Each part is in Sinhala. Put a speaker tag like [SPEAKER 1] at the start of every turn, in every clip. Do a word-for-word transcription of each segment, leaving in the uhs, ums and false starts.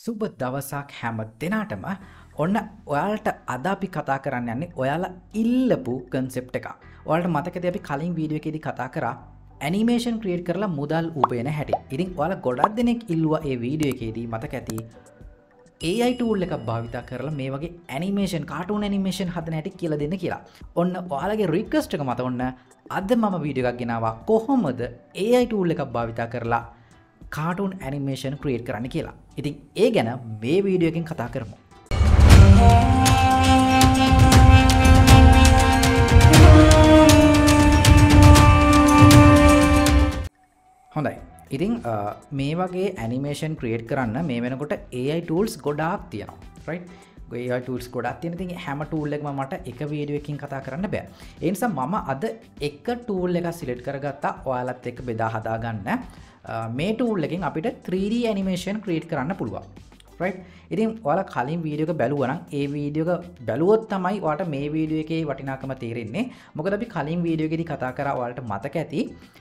[SPEAKER 1] සුබ දවසක් හැම දිනාටම ඔන්න ඔයාලට අද අපි කතා කරන්න යන්නේ ඔයාලා ඉල්ලපු concept එකක්. ඔයාලට මතකද අපි කලින් වීඩියෝ එකේදී කතා කරා animation create කරලා මුදල් උපයන හැටි. ඉතින් ඔයාලා ගොඩක් දෙනෙක් ඉල්ලුවා ඒ වීඩියෝ එකේදී මතක ඇති A I tool එකක් භාවිත කරලා මේ වගේ animation cartoon animation හදන හැටි කියලා දෙන්න කියලා. ඔන්න ඔයාලගේ request එක මත ඔන්න අද මම වීඩියෝ එකක් ගෙනාවා කොහොමද A I tool එකක් භාවිත කරලා cartoon animation create කරන්න කියලා. ඉතින් ඒ ගැන මේ වීඩියෝ එකෙන් කතා කරමු. හොඳයි. ඉතින් මේ වගේ animation create කරන්න මේ වෙනකොට A I tools ගොඩාක් තියෙනවා. right? A I tools ගොඩාක් තියෙන. ඉතින් හැම tool එකම මට එක වීඩියෝ එකකින් කතා කරන්න බෑ. ඒ නිසා මම අද එක tool එකක් select කරගත්තා ඔයාලත් එක්ක බෙදා හදා ගන්න. මේ tool එකෙන් අපිට three D animation create කරන්න පුළුවන්. right? ඉතින් ඔයාලා කලින් වීඩියෝ එක බැලුවා නම් ඒ වීඩියෝ එක බැලුවොත් තමයි ඔයාලට මේ වීඩියෝ එකේ වටිනාකම තේරෙන්නේ. මොකද අපි කලින් වීඩියෝ එකේදී කතා කරා ඔයාලට මතක ඇති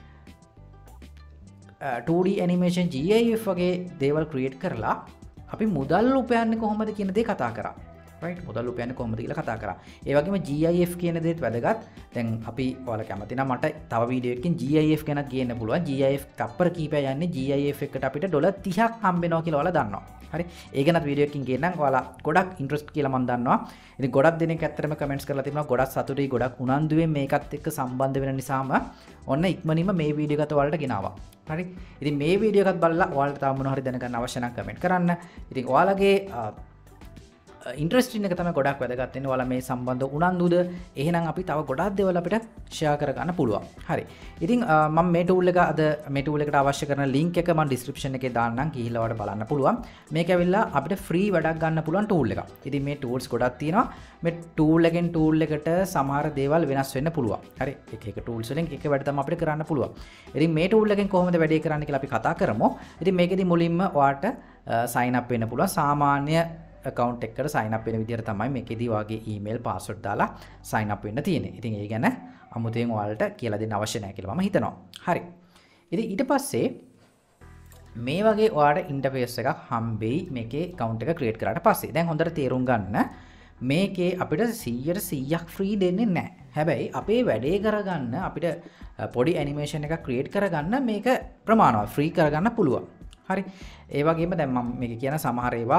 [SPEAKER 1] two D animation GIF වගේ දේවල් create කරලා අපි මුදල් උපයන්නේ කොහොමද කියන දේ කතා කරා. right? මුදල් උපයන්නේ කොහොමද කියලා කතා කරා. ඒ වගේම GIF කියන දේත් වැදගත්. දැන් අපි ඔයාලා කැමති නම් මට තව වීඩියෝ එකකින් GIF ගැන කියන්න පුළුවන්. GIF තප්පර කීපය යන්නේ GIF එකට අපිට ඩොලර් තිහක් හම්බ වෙනවා කියලා ඔයාලා දන්නවා. හරි? ඒ ගැනත් වීඩියෝ එකකින් කියන්නම්. ඔයාලා ගොඩක් ඉන්ට්‍රස්ට් කියලා මම දන්නවා. ඉතින් ගොඩක් දෙනෙක් ඇත්තටම කමෙන්ට්ස් කරලා තිබුණා. ගොඩක් සතුටුයි, ගොඩක් උනන්දුවෙන් මේකත් එක්ක සම්බන්ධ වෙන නිසාම ඔන්න ඉක්මනින්ම මේ වීඩියෝ එකත් ඔයාලට ගෙනාවා. හරි? ඉතින් මේ වීඩියෝ එකත් බලලා ඔයාලට තව මොනවා හරි දැනගන්න අවශ්‍ය නම් කමෙන්ට් කරන්න. ඉතින් ඔයාලගේ ඉන්ට්‍රස්ටින් එක තමයි ගොඩක් වැදගත් වෙන්නේ. ඔයාලා මේ සම්බන්ධ උනන්දුද? එහෙනම් අපි තව ගොඩක් දේවල් අපිට ෂෙයා කරගන්න පුළුවන්. හරි. ඉතින් මම මේ tool එක අද මේ tool එකට අවශ්‍ය කරන link එක මම description එකේ දාන්නම්. ගිහිල්ලා ඔයාලට බලන්න පුළුවන්. මේක ඇවිල්ලා අපිට free වැඩක් ගන්න පුළුවන් tool එකක්. ඉතින් මේ tools ගොඩක් තියෙනවා. මේ tool එකෙන් tool එකට සමහර දේවල් වෙනස් වෙන්න පුළුවන්. හරි. එක එක tools වලින් එක වැඩ තමයි අපිට කරන්න පුළුවන්. ඉතින් මේ tool එකෙන් කොහොමද වැඩේ කරන්න කියලා අපි කතා කරමු. ඉතින් මේකෙදි මුලින්ම ඔයාලට sign up වෙන්න පුළුවන්. සාමාන්‍ය account එකකට sign up වෙන විදිහට තමයි මේකෙදී වාගේ email password දාලා sign up වෙන්න තියෙන්නේ. ඉතින් ඒ ගැන අමුතෙන් ඔයාලට කියලා දෙන්න අවශ්‍ය නැහැ කියලා මම හිතනවා. හරි. ඉතින් ඊට පස්සේ මේ වගේ ඔයාලට interface එකක් හම්බෙයි මේකේ account එක create කරාට පස්සේ. දැන් හොඳට තේරුම් ගන්න මේකේ අපිට සීයට සීයක් free දෙන්නේ නැහැ. හැබැයි අපේ වැඩේ කරගන්න අපිට පොඩි animation එකක් create කරගන්න මේක ප්‍රමාණවත් free කරගන්න පුළුවන්. හරි. ඒ වගේම දැන් මම මේක කියන සමහර ඒවා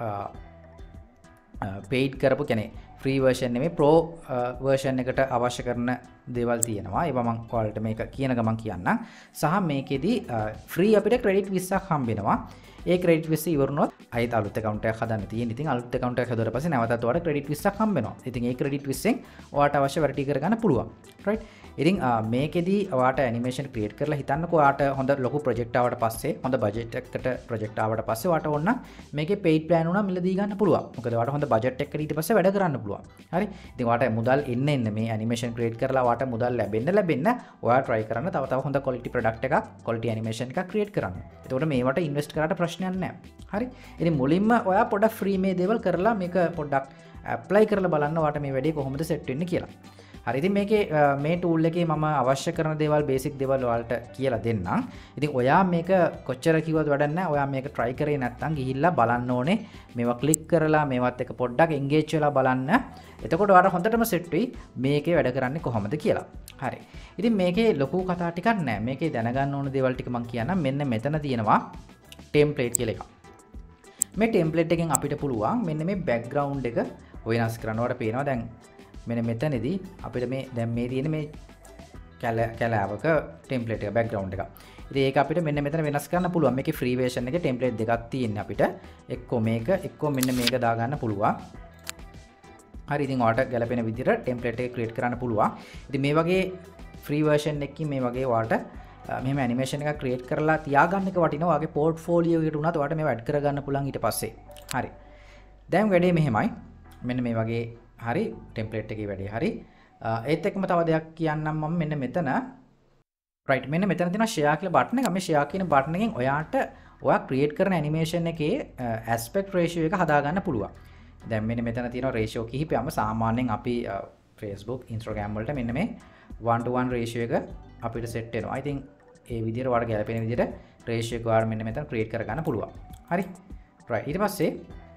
[SPEAKER 1] paid කරපු කියන්නේ free version නෙමෙයි pro version එකට අවශ්‍ය කරන දේවල් තියෙනවා. ඒවා මම ඔයාලට මේක කියන ගමන් කියන්නම්. සහ මේකෙදි free අපිට credit විස්සක් හම්බ වෙනවා. ඒ credit විස්ස ඉවරුනොත් අයිත් අලුත් account එකක් හදන්න තියෙන. ඉතින් අලුත් account එකක් හදුවට පස්සේ නැවතත් ඔයාලට credit විස්සක් හම්බ වෙනවා. ඉතින් ඒ credit විස්සෙන් ඔයාලට අවශ්‍ය වැඩ ටික කරගන්න පුළුවන්. right? ඉතින් මේකෙදි ඔයාලට animation create කරලා හිතන්නකෝ ඔයාලට හොඳ ලොකු project ආවට පස්සේ හොඳ budget එකකට project ආවට පස්සේ ඔයාලට ඕන මේකේ paid plan උනා මිලදී ගන්න පුළුවන්. මොකද ඔයාලට හොඳ budget එකකට ඊට පස්සේ වැඩ කරන්න පුළුවන්. හරි? ඉතින් ඔයාලට මුදල් එන්න එන්න මේ animation create කරලා ඔයාලට මුදල් ලැබෙන්න ලැබෙන්න ඔයාලා try කරන්න තව තව හොඳ quality product එකක් quality animation එකක් create කරන්න. එතකොට මේවට invest කරාට ප්‍රශ්නයක් නැහැ. හරි? ඉතින් මුලින්ම ඔයා පොඩක් free මේ දේවල් කරලා මේක පොඩ්ඩක් apply කරලා බලන්න ඔයාලට මේ වැඩේ කොහොමද set වෙන්නේ කියලා. හරි. ඉතින් මේකේ මේ tool එකේ මම අවශ්‍ය කරන දේවල් basic දේවල් ඔයාලට කියලා දෙන්නම්. ඉතින් ඔයා මේක කොච්චර කිව්වද වැඩක් නැහැ. ඔයා මේක try කරේ නැත්නම් ගිහිල්ලා බලන්න ඕනේ. මේවා click කරලා මේවත් එක්ක පොඩ්ඩක් engage වෙලා බලන්න. එතකොට ඔයාලට හොඳටම set වෙයි මේකේ වැඩ කරන්නේ කොහොමද කියලා. හරි. ඉතින් මේකේ ලොකු කතා ටිකක් නැහැ. මේකේ දැනගන්න ඕන දේවල් ටික මම කියන්නම්. මෙන්න මෙතන තියෙනවා template කියලා එකක්. මේ template එකෙන් අපිට පුළුවන් මෙන්න මේ background එක වෙනස් කරන්න. ඔයාලට පේනවා දැන් මෙන්න මෙතනදී අපිට මේ දැන් මේ තියෙන මේ කැලෑවක template එක background එක. ඉතින් ඒක අපිට මෙන්න මෙතන වෙනස් කරන්න පුළුවන්. මේකේ free version එකේ template දෙකක් තියෙනවා අපිට. එක්කෝ මේක එක්කෝ මෙන්න මේක දාගන්න පුළුවන්. හරි. ඉතින් ඔයාලට ගැලපෙන විදිහට template එක create කරන්න පුළුවන්. ඉතින් මේ වගේ free version එකකින් මේ වගේ ඔයාලට මෙහෙම animation එකක් create කරලා තියාගන්න එක වටිනවා. ඔයාගේ portfolio එකට උනත් ඔයාලට මේව add කරගන්න පුළුවන් ඊට පස්සේ. හරි. දැන් වැඩේ මෙහෙමයි. මෙන්න මේ වගේ හරි template එකේ වැඩේ හරි. ඒත් එක්කම තව දෙයක් කියන්නම් මම මෙන්න මෙතන right මෙන්න මෙතන තියෙනවා share කියලා button එක. මේ share කියන button එකෙන් ඔයාට ඔයා create කරන animation එකේ aspect ratio එක හදාගන්න පුළුවන්. දැන් මෙන්න මෙතන තියෙනවා ratio කිහිපයක්ම. සාමාන්‍යයෙන් අපි Facebook Instagram වලට මෙන්න මේ one to one ratio එක අපිට set වෙනවා. I think ඒ විදිහට ඔයාලට ගැලපෙන විදිහට ratio එක ඔයාලා මෙන්න මෙතන create කරගන්න පුළුවන්. හරි. right ඊට පස්සේ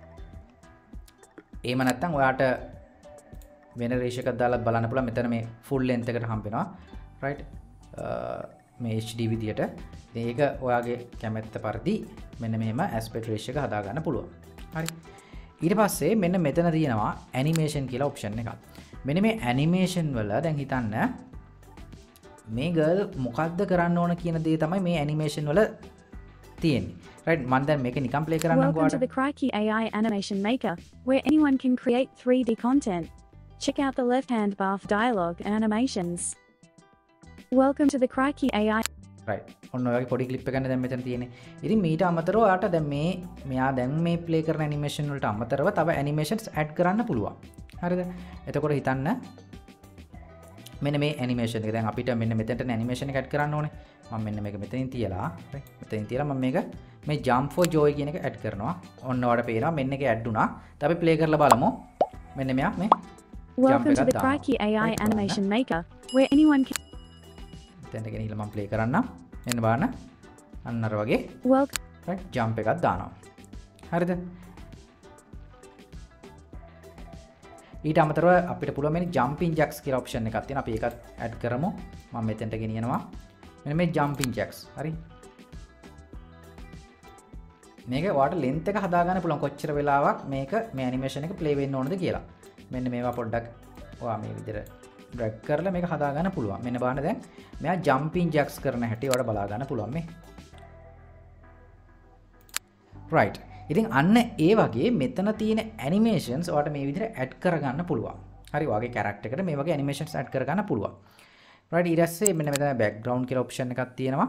[SPEAKER 1] එහෙම නැත්නම් ඔයාට වෙන රේෂියෝ එකක් දාලා බලන්න පුළුවන් මෙතන මේ full length එකට හම්බ වෙනවා right මේ H D විදියට ඉතින් ඒක ඔයාගේ කැමැත්ත පරිදි මෙන්න මෙහෙම aspect ratio එක හදා ගන්න පුළුවන් හරි ඊට පස්සේ මෙන්න මෙතන තියෙනවා animation කියලා option එකක් මෙන්න මේ animation වල දැන් හිතන්න මේ girl මොකක්ද කරන්න ඕන කියන දේ තමයි මේ animation වල තියෙන්නේ right මම දැන් මේක නිකන් play කරන්නම්
[SPEAKER 2] Welcome to the Crikey A I Animation Maker, where anyone can create three D content. Check out the left-hand bar for dialogue and animations. Welcome to the Crikey A I.
[SPEAKER 1] right ඔන්න ඔයගේ පොඩි ක්ලිප් එකක් දැන් මෙතන තියෙන්නේ. ඉතින් මීට අමතරව ඔයාට දැන් මේ මෙයා දැන් මේ play කරන animation වලට අමතරව තව animations add කරන්න පුළුවන්. හරිද? එතකොට හිතන්න මෙන්න මේ animation එක දැන් අපිට මෙන්න මෙතනට animation එක add කරන්න ඕනේ. මම මෙන්න මේක මෙතනින් තියලා right මෙතනින් තියලා මම මේක මේ jump for joy කියන එක add කරනවා. ඔන්න ඔයාලට පේනවා මෙන්න එක add වුණා. දැන් අපි play කරලා බලමු. මෙන්න මෙයා මේ
[SPEAKER 2] Welcome to the Crikey A I Animation Maker, where anyone can.
[SPEAKER 1] දැන් එක නිකන් මම play කරන්නම්. මෙන්න බලන්න. අන්න අර වගේ
[SPEAKER 2] Welcome.
[SPEAKER 1] right jump එකක් දානවා. හරිද? ඊට අමතරව අපිට පුළුවන් මේ jumping jacks කියලා option එකක් තියෙනවා. අපි ඒකත් add කරමු. මම මෙතෙන්ට ගෙනියනවා. මෙන්න මේ jumping jacks. හරි. මේක ඔයාලට length එක හදා ගන්න පුළුවන් කොච්චර වෙලාවක් මේක මේ animation එක play වෙන්න ඕනද කියලා. මෙන්න මේවා පොඩ්ඩක් ඔයා මේ විදිහට drag කරලා මේක හදා ගන්න පුළුවන්. මෙන්න බලන්න දැන් මෙයා jumping jacks කරන හැටි ඔයාලට බලා ගන්න පුළුවන් මේ. right. ඉතින් අන්න ඒ වගේ මෙතන තියෙන animations ඔයාලට මේ විදිහට add කරගන්න පුළුවන්. හරි ඔයාගේ character එකට මේ වගේ animations add කරගන්න පුළුවන්. right ඊට පස්සේ මෙන්න මෙතන background කියලා option එකක් තියෙනවා.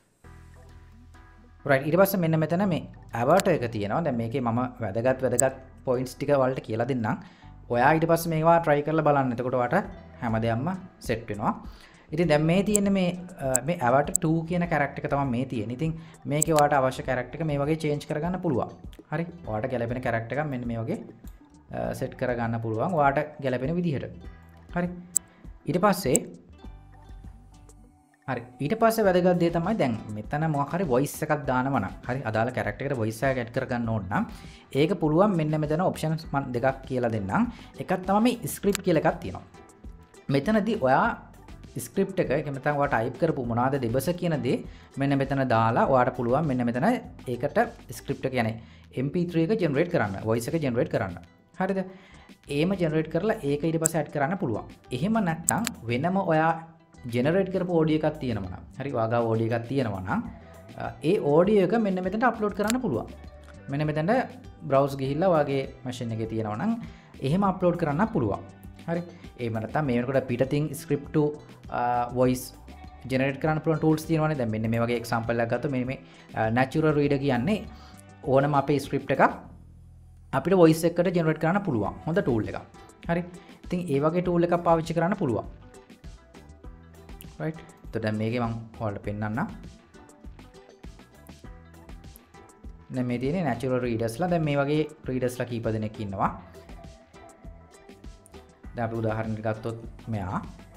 [SPEAKER 1] right ඊට පස්සේ මෙන්න මෙතන මේ avatar එක තියෙනවා. දැන් මේකේ මම වැදගත් වැදගත් points ටික වලට කියලා දෙන්නම්. ඔයා ඊට පස්සේ මේවා try කරලා බලන්න. එතකොට ඔයාට හැමදේම set වෙනවා. ඉතින් දැන් මේ තියෙන මේ මේ avatar two කියන character එක තමයි මේ තියෙන්නේ. ඉතින් මේකේ ඔයාට අවශ්‍ය character එක මේ වගේ change කරගන්න පුළුවන්. හරි. ඔයාට ගැලපෙන character එකක් මෙන්න මේ වගේ set කරගන්න පුළුවන්. ඔයාට ගැලපෙන විදිහට. හරි. ඊට පස්සේ හරි. ඊට පස්සේ වැදගත් දේ තමයි දැන් මෙතන මොකක් හරි voice එකක් දානවා නම් හරි අදාළ character එකට voice එකක් add කරගන්න ඕන නම් ඒක පුළුවන් මෙන්න මෙතන options මම දෙකක් කියලා දෙන්නම්. එකක් තමයි මේ script කියලා එකක් තියෙනවා. මෙතනදී ඔයා script එක එහෙම නැත්නම් ඔයා type කරපු මොනවාද දෙබස කියන දේ මෙන්න මෙතන දාලා ඔයාට පුළුවන් මෙන්න මෙතන ඒකට script එක කියන්නේ M P three එක generate කරන්න voice එක generate කරන්න. හරිද? ඒම generate කරලා ඒක ඊට පස්සේ add කරන්න පුළුවන්. එහෙම නැත්නම් වෙනම ඔයා generate කරපු audio එකක් තියෙනවා නම් හරි වාගාව audio එකක් තියෙනවා නම් ඒ audio එක මෙන්න මෙතනට upload කරන්න පුළුවන්. මෙන්න මෙතනට browse ගිහිල්ලා ඔයාගේ machine එකේ තියෙනවා නම් එහෙම upload කරන්න පුළුවන්. හරි. එහෙම නැත්නම් මේ වෙනකොට පිටින් script to voice generate කරන්න පුළුවන් tools තියෙනවානේ. දැන් මෙන්න මේ වගේ example එකක් ගත්තොත් මේ මේ natural reader කියන්නේ ඕනම අපේ script එකක් අපිට voice එකකට generate කරන්න පුළුවන්. හොඳ tool එකක්. හරි. ඉතින් ඒ වගේ tool එකක් පාවිච්චි කරන්න පුළුවන්. right. එතකොට දැන් මේකේ මම ඔයාලට පෙන්නන්නම්. දැන් මේ තියෙන්නේ natural readersලා. දැන් මේ වගේ readersලා කීප දෙනෙක් ඉන්නවා. දැන් අපි උදාහරණයක් ගත්තොත් මෙයා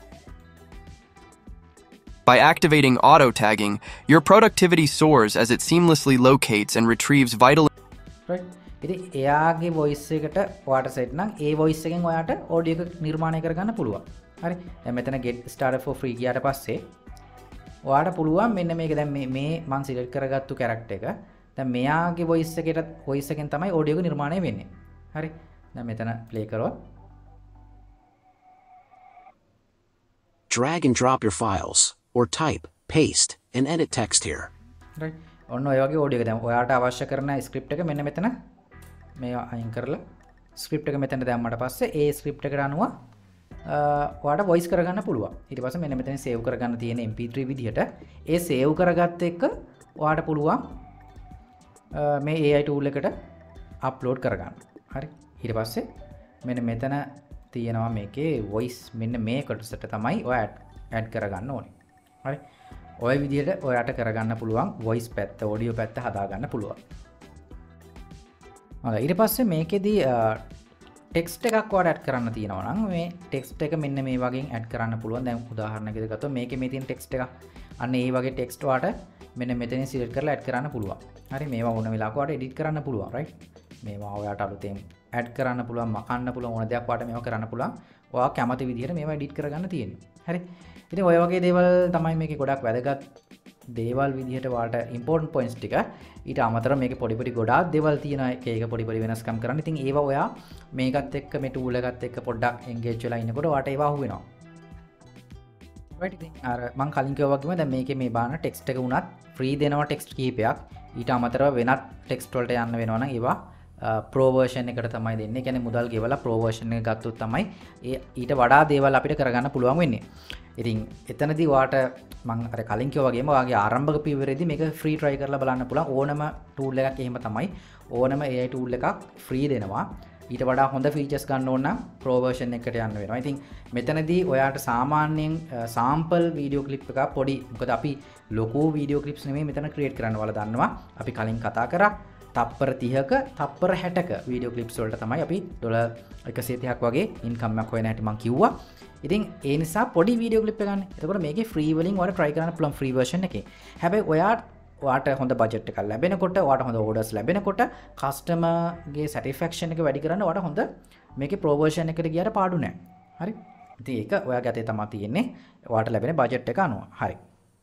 [SPEAKER 3] By activating auto tagging, your productivity soars as it seamlessly locates and retrieves vital.
[SPEAKER 1] right. ඉතින් එයාගේ voice එකට ඔයාට set නම් ඒ voice එකෙන් ඔයාට audio එක නිර්මාණය කරගන්න පුළුවන්. හරි. දැන් මෙතන get started for free ගියාට පස්සේ ඔයාට පුළුවන් මෙන්න මේක දැන් මේ මේ මම select කරගත්තු character එක දැන් මෙයාගේ voice එකට voice එකෙන් තමයි audio එක නිර්මාණය වෙන්නේ. හරි. දැන් මෙතන play කරොත්
[SPEAKER 4] Drag and drop your files, or type, paste, and edit text here.
[SPEAKER 1] right. ඔන්න ඔය වගේ audio එක දැන් ඔයාට අවශ්‍ය කරන script එක මෙන්න මෙතන මේවා අයින් කරලා script එක මෙතන දැම්මට පස්සේ ඒ script එකට අනුව ඔයාට voice කරගන්න පුළුවන්. ඊට පස්සේ මෙන්න මෙතන save කරගන්න තියෙන M P three විදිහට ඒ save කරගත්ත එක ඔයාට පුළුවන් මේ A I tool එකට upload කරගන්න. හරි. ඊට පස්සේ මෙන්න මෙතන තියෙනවා මේකේ voice මෙන්න මේ කොටසට තමයි ඔයා add කරගන්න ඕනේ. හරි. ඔය විදිහට ඔයාට කරගන්න පුළුවන් voice පැත්ත, audio පැත්ත හදාගන්න පුළුවන්. හරි. ඊට පස්සේ මේකෙදී text එකක් ඔයාට add කරන්න තියෙනවා නම් මේ text එක මෙන්න මේ වගේ add කරන්න පුළුවන්. දැන් උදාහරණයකට ගත්තොත් මේකේ මේ තියෙන text එක අන්න ඒ වගේ text ඔයාට මෙන්න මෙතනින් select කරලා add කරන්න පුළුවන්. හරි මේවා ඕන වෙලාවක ඔයාලට එඩිට් කරන්න පුළුවන් right මේවා ඔයාලට අලුතෙන් ඇඩ් කරන්න පුළුවන් මකන්න පුළුවන් ඕන දෙයක් ඔයාලට මේවා කරන්න පුළුවන් ඔයා කැමති විදිහට මේවා එඩිට් කරගන්න තියෙනවා හරි ඉතින් ඔය වගේ දේවල් තමයි මේකේ ගොඩක් වැදගත් දේවල් විදිහට ඔයාලට ඉම්පෝටන්ට් පොයින්ට්ස් ටික ඊට අමතරව මේකේ පොඩි පොඩි ගොඩාක් දේවල් තියෙනවා එක එක පොඩි පොඩි වෙනස්කම් කරන්න. ඉතින් ඒවා ඔයා මේකත් එක්ක මේ ටූල් එකත් එක්ක පොඩ්ඩක් එන්ගේජ් වෙලා ඉන්නකොට ඔයාට ඒවා අහු වෙනවා. right ඉතින් අර මම කලින් කිව්වා වගේම දැන් මේකේ මේ බාන ටෙක්ස්ට් එක උනත් ෆ්‍රී දෙනවා ටෙක්ස්ට් කීපයක්. ඊට අමතරව වෙනත් ටෙක්ස්ට් වලට යන්න වෙනවා නම් ඒවා ප්‍රෝ වර්ෂන් එකට තමයි දෙන්නේ. ඒ කියන්නේ මුදල් ගෙවලා ප්‍රෝ වර්ෂන් එක ගත්තොත් තමයි ඒ ඊට වඩා දේවල් අපිට කරගන්න පුළුවන් වෙන්නේ. ඉතින් එතනදී ඔයාට මම අර කලින් කිව්වා වගේම ඔයාගේ ආරම්භක පියවරේදී මේක ෆ්‍රී try කරලා බලන්න පුළුවන්. ඕනම tool එකක් එහෙම තමයි. ඕනම A I tool එකක් ෆ්‍රී දෙනවා. ඊට වඩා හොඳ ෆීචර්ස් ගන්න ඕන නම් ප්‍රෝ වර්ෂන් එකට යන්න වෙනවා. ඉතින් මෙතනදී ඔයාට සාමාන්‍යයෙන් සාම්පල් වීඩියෝ ක්ලිප් එකක් පොඩි මොකද අපි ලොකු වීඩියෝ ක්ලිප්ස් නෙමෙයි මෙතන ක්‍රියේට් කරන්න වල දන්නවා. අපි කලින් කතා කරා තප්පර තිහක තප්පර හැටක වීඩියෝ ක්ලිප්ස් වලට තමයි අපි ඩොලර් එකසිය තිහක් වගේ ඉන්කම් එකක් හොයන හැටි මම කිව්වා. ඉතින් ඒ නිසා පොඩි වීඩියෝ ක්ලිප් එක ගන්න. එතකොට මේකේ ෆ්‍රී වලින් ඔයාලා try කරන්න පුළුවන් ෆ්‍රී version එකේ. හැබැයි ඔයාට ඔයාට හොඳ බජට් එකක් ලැබෙනකොට ඔයාට හොඳ orders ලැබෙනකොට customer ගේ satisfaction එක වැඩි කරන්න ඔයාට හොඳ මේකේ pro version එකට ගියාට පාඩු නැහැ. හරි? ඉතින් ඒක ඔයාගේ අතේ තමයි තියෙන්නේ. ඔයාට ලැබෙන බජට් එක අනුව. හරි.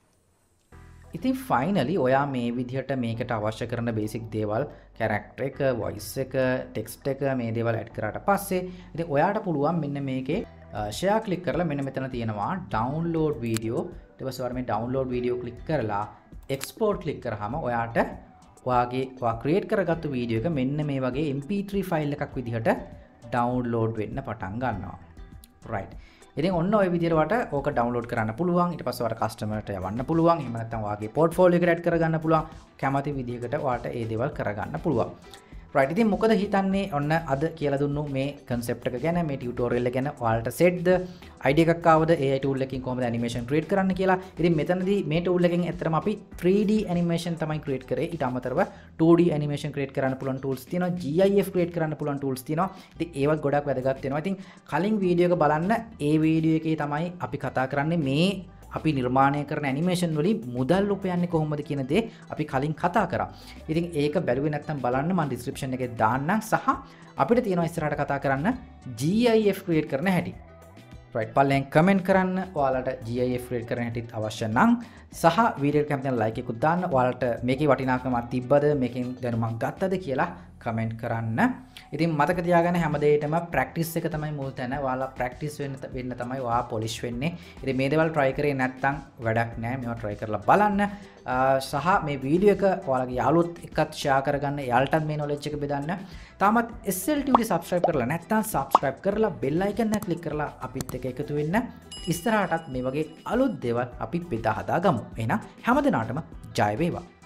[SPEAKER 1] ඉතින් ෆයිනලි ඔයා මේ විදිහට මේකට අවශ්‍ය කරන බේසික් දේවල් කැරක්ටර් එක, වොයිස් එක, ටෙක්ස්ට් එක මේ දේවල් ඇඩ් කරාට පස්සේ ඉතින් ඔයාට පුළුවන් මෙන්න මේකේ ෂෙයා ක්ලික් කරලා මෙන්න මෙතන තියෙනවා ඩවුන්ලෝඩ් වීඩියෝ. ඊට පස්සේ ඔයාලා මේ ඩවුන්ලෝඩ් වීඩියෝ ක්ලික් කරලා එක්ස්පෝර්ට් ක්ලික් කරාම ඔයාට ඔයාගේ ඔයා ක්‍රියේට් කරගත්තු වීඩියෝ එක මෙන්න මේ වගේ M P three ෆයිල් එකක් විදිහට ඩවුන්ලෝඩ් වෙන්න පටන් ගන්නවා. right. ඉතින් ඔන්න ඔය විදිහට වට ඕක ඩවුන්ලෝඩ් කරන්න පුළුවන්. ඊට පස්සේ ඔයාලා කස්ටමර්ට යවන්න පුළුවන්. එහෙම නැත්නම් ඔයාගේ පෝර්ට්ෆෝලියෝ එකට ඇඩ් කරගන්න පුළුවන්. කැමති විදිහකට ඔයාට ඒ දේවල් කරගන්න පුළුවන්. right ඉතින් මොකද හිතන්නේ ඔන්න අද කියලා දුන්නු මේ concept එක ගැන මේ tutorial එක ගැන ඔයාලට set ද idea එකක් ආවද A I tool එකකින් කොහොමද animation create කරන්න කියලා. ඉතින් මෙතනදී මේ tool එකෙන් ඇත්තටම අපි three D animation තමයි create කරේ. ඊට අමතරව two D animation create කරන්න පුළුවන් tools තියෙනවා. GIF create කරන්න පුළුවන් tools තියෙනවා. ඉතින් ඒවත් ගොඩක් වැදගත් වෙනවා. ඉතින් කලින් වීඩියෝ එක බලන්න ඒ වීඩියෝ එකේ තමයි අපි කතා කරන්නේ මේ අපි නිර්මාණය කරන ඇනිමේෂන් වලින් මුදල් උපයන්නේ කොහොමද කියන දේ අපි කලින් කතා කරා. ඉතින් ඒක බැලුවේ නැත්නම් බලන්න මම description එකේ දාන්නම් සහ අපිට තියෙනවා ඉස්සරහට කතා කරන්න GIF create කරන හැටි. right පල්ලෙන් කමෙන්ට් කරන්න ඔයාලට GIF create කරන හැටිත් අවශ්‍ය නම් සහ වීඩියෝ එක කැමතිනම් like එකකුත් දාන්න. ඔයාලට මේකේ වටිනාකමක් තිබ්බද මේකෙන් දැනුමක් ගත්තද කියලා කමෙන්ට් කරන්න. ඉතින් මතක තියාගන්න හැමදේටම ප්‍රැක්ටිස් එක තමයි මුල් තැන. ඔයාලා ප්‍රැක්ටිස් වෙන්න වෙන්න තමයි ඔයා පොලිෂ් වෙන්නේ. ඉතින් මේ දේවල් try කරේ නැත්නම් වැඩක් නැහැ. මේවා try කරලා බලන්න. සහ මේ වීඩියෝ එක ඔයාලගේ යාළුවොත් එක්කත් share කරගන්න. යාළුවටත් මේ knowledge එක බෙදන්න. තාමත් S L T V subscribe කරලා නැත්නම් subscribe කරලා bell icon එක click කරලා අපිත් එක්ක එකතු වෙන්න. ඉස්සරහටත් මේ වගේ අලුත් දේවල් අපි බෙදා හදා ගමු. එහෙනම් හැමදෙනාටම ජය වේවා.